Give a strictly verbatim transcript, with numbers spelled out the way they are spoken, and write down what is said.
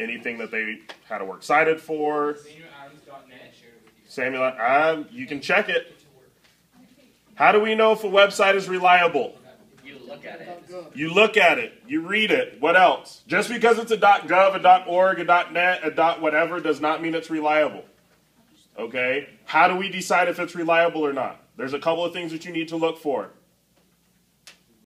anything that they had a works cited for. Samuel, uh, you can check it. How do we know if a website is reliable? You look at it. You look at it. You read it. What else? Just because it's a .gov, a .org, a .net, a .whatever does not mean it's reliable. Okay? How do we decide if it's reliable or not? There's a couple of things that you need to look for.